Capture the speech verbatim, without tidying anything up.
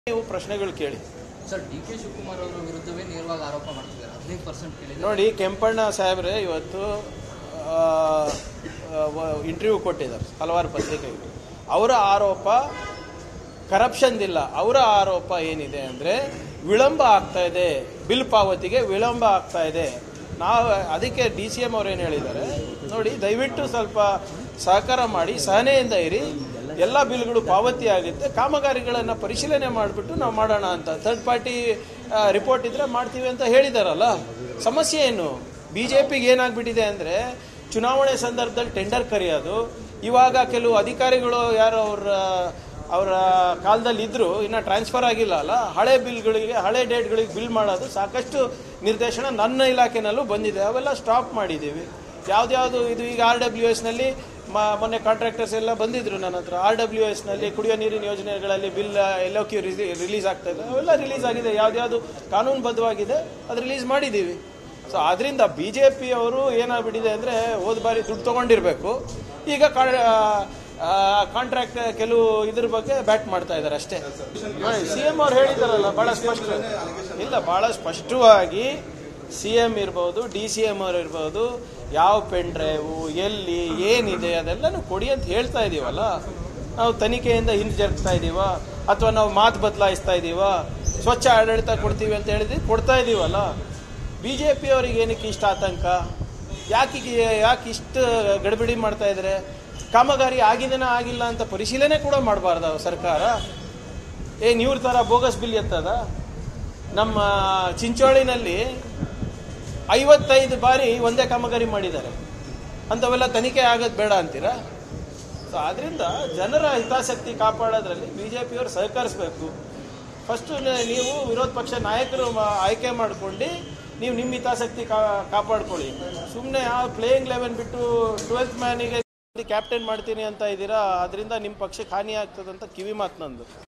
ನೀವು ಪ್ರಶ್ನೆಗಳು ಕೇಳಿ ಸರ್. ಡಿ ಕೆ ಶಿವಕುಮಾರ್ ಅವರ ವಿರುದ್ಧವೇ ನೇರವಾಗಿ ಆರೋಪ ಮಾಡ್ತಿದ್ದಾರೆ. ಹದಿನೈದು ಪರ್ಸೆಂಟ್ ಕೇಳಿ ನೋಡಿ, ಕೆಂಪಣ್ಣ ಸಾಹೇಬ್ರೆ ಇವತ್ತು ಇಂಟರ್ವ್ಯೂ ಕೊಟ್ಟಿದ್ದಾರೆ ಹಲವಾರು ಪತ್ರಿಕೆಗಳು. ಅವರ ಆರೋಪ ಕರಪ್ಷನ್ದಿಲ್ಲ. ಅವರ ಆರೋಪ ಏನಿದೆ ಅಂದರೆ ವಿಳಂಬ ಆಗ್ತಾ ಇದೆ, ಬಿಲ್ ಪಾವತಿಗೆ ವಿಳಂಬ ಆಗ್ತಾ ಇದೆ. ನಾವು ಅದಕ್ಕೆ ಡಿ ಸಿ ಎಂ ಅವ್ರು ಏನು ಹೇಳಿದ್ದಾರೆ ನೋಡಿ, ದಯವಿಟ್ಟು ಸ್ವಲ್ಪ ಸಹಕಾರ ಮಾಡಿ, ಸಹನೆಯಿಂದ ಇರಿ, ಎಲ್ಲ ಬಿಲ್ಗಳು ಪಾವತಿ ಆಗುತ್ತೆ, ಕಾಮಗಾರಿಗಳನ್ನು ಪರಿಶೀಲನೆ ಮಾಡಿಬಿಟ್ಟು ನಾವು ಮಾಡೋಣ ಅಂತ. ಥರ್ಡ್ ಪಾರ್ಟಿ ರಿಪೋರ್ಟ್ ಇದ್ದರೆ ಮಾಡ್ತೀವಿ ಅಂತ ಹೇಳಿದಾರಲ್ಲ. ಸಮಸ್ಯೆ ಏನು? ಬಿ ಜೆ ಪಿಗೆ ಏನಾಗ್ಬಿಟ್ಟಿದೆ ಅಂದರೆ ಚುನಾವಣೆ ಸಂದರ್ಭದಲ್ಲಿ ಟೆಂಡರ್ ಕರೆಯೋದು. ಇವಾಗ ಕೆಲವು ಅಧಿಕಾರಿಗಳು ಯಾರು ಅವ್ರ ಅವರ ಕಾಲದಲ್ಲಿ ಇದ್ದರು, ಇನ್ನು ಟ್ರಾನ್ಸ್ಫರ್ ಆಗಿಲ್ಲ ಅಲ್ಲ, ಹಳೆ ಬಿಲ್ಗಳಿಗೆ ಹಳೆ ಡೇಟ್ಗಳಿಗೆ ಬಿಲ್ ಮಾಡೋದು ಸಾಕಷ್ಟು ನಿರ್ದೇಶನ ನನ್ನ ಇಲಾಖೆನಲ್ಲೂ ಬಂದಿದೆ. ಅವೆಲ್ಲ ಸ್ಟಾಪ್ ಮಾಡಿದ್ದೀವಿ. ಯಾವ್ದ್ಯಾವುದು ಇದು ಈಗ ಆರ್ ಡಬ್ಲ್ಯೂ ಎಸ್ನಲ್ಲಿ ಮೊನ್ನೆ ಕಾಂಟ್ರಾಕ್ಟರ್ಸ್ ಎಲ್ಲ ಬಂದಿದ್ರು ನನ್ನ ಹತ್ರ. ಆರ್ ಡಬ್ಲ್ಯೂ ಎಸ್ನಲ್ಲಿ ಕುಡಿಯೋ ನೀರಿನ ಯೋಜನೆಗಳಲ್ಲಿ ಬಿಲ್ ಎಲ್ಲೋ ಕ್ಯೂ ರಿಲೀಸ್ ಆಗ್ತಾ ಇದೆ, ಅವೆಲ್ಲ ರಿಲೀಸ್ ಆಗಿದೆ. ಯಾವ್ದ್ಯಾವುದು ಕಾನೂನುಬದ್ಧವಾಗಿದೆ ಅದು ರಿಲೀಸ್ ಮಾಡಿದ್ದೀವಿ. ಸೊ ಅದರಿಂದ ಬಿ ಜೆ ಪಿ ಅವರು ಏನಾಗ್ಬಿಟ್ಟಿದೆ ಅಂದರೆ ಹೋದ ಬಾರಿ ದುಡ್ಡು ತೊಗೊಂಡಿರಬೇಕು, ಈಗ ಕಾಂಟ್ರಾಕ್ಟ್ ಕೆಲವು ಇದ್ರ ಬಗ್ಗೆ ಬ್ಯಾಟ್ ಮಾಡ್ತಾ ಇದ್ದಾರೆ ಅಷ್ಟೇ. ಸಿ ಎಂ ಅವ್ರು ಹೇಳಿದಾರಲ್ಲ ಭಾಳ ಸ್ಪಷ್ಟ, ಇಲ್ಲ ಭಾಳ ಸ್ಪಷ್ಟವಾಗಿ ಸಿ ಎಂ ಇರ್ಬೋದು, ಡಿ ಸಿ ಎಂ ಅವ್ರು ಇರ್ಬೋದು, ಯಾವ ಪೆನ್ ಡ್ರೈವು ಎಲ್ಲಿ ಏನಿದೆ ಅದೆಲ್ಲನೂ ಕೊಡಿ ಅಂತ ಹೇಳ್ತಾ ಇದ್ದೀವಲ್ಲ. ನಾವು ತನಿಖೆಯಿಂದ ಹಿಂಜರಿಸ್ತಾ ಇದ್ದೀವ ಅಥವಾ ನಾವು ಮಾತು ಬದಲಾಯಿಸ್ತಾ ಇದ್ದೀವ, ಸ್ವಚ್ಛ ಆಡಳಿತ ಕೊಡ್ತೀವಿ ಅಂತ ಹೇಳಿದ್ವಿ, ಕೊಡ್ತಾ ಇದ್ದೀವಲ್ಲ. ಬಿ ಜೆ ಪಿ ಅವ್ರಿಗೆ ಏನಕ್ಕೆ ಇಷ್ಟ ಆತಂಕ? ಯಾಕೆ ಯಾಕೆ ಇಷ್ಟು ಗಡಿಬಿಡಿ ಮಾಡ್ತಾ ಇದ್ದಾರೆ? ಕಾಮಗಾರಿ ಆಗಿದೇನ ಆಗಿಲ್ಲ ಅಂತ ಪರಿಶೀಲನೆ ಕೂಡ ಮಾಡಬಾರ್ದ ಸರ್ಕಾರ? ಏನು ಇವ್ರ ಥರ ಬೋಗಸ್ ಬಿಲ್ ಎತ್ತದ? ನಮ್ಮ ಚಿಂಚೋಳಿನಲ್ಲಿ ಐವತ್ತೈದು ಬಾರಿ ಒಂದೇ ಕಾಮಗಾರಿ ಮಾಡಿದ್ದಾರೆ. ಅಂಥವೆಲ್ಲ ತನಿಖೆ ಆಗೋದು ಬೇಡ ಅಂತೀರಾ? ಸೊ ಆದ್ದರಿಂದ ಜನರ ಹಿತಾಸಕ್ತಿ ಕಾಪಾಡೋದ್ರಲ್ಲಿ ಬಿ ಜೆ ಪಿಯವರು ಸಹಕರಿಸಬೇಕು. ಫಸ್ಟು ನೀವು ವಿರೋಧ ಪಕ್ಷ ನಾಯಕರು ಆಯ್ಕೆ ಮಾಡ್ಕೊಂಡು ನೀವು ನಿಮ್ಮ ಹಿತಾಸಕ್ತಿ ಕಾಪಾಡ್ಕೊಳ್ಳಿ. ಸುಮ್ಮನೆ ಆ ಪ್ಲೇಯಿಂಗ್ ಲೆವೆನ್ ಬಿಟ್ಟು ಟ್ವೆಲ್ತ್ ಮ್ಯಾನಿಗೆ ಕ್ಯಾಪ್ಟನ್ ಮಾಡ್ತೀನಿ ಅಂತ ಇದ್ದೀರಾ, ಅದರಿಂದ ನಿಮ್ಮ ಪಕ್ಷಕ್ಕೆ ಹಾನಿ ಆಗ್ತದಂತ ಕಿವಿ ಮಾತು ನಂದು.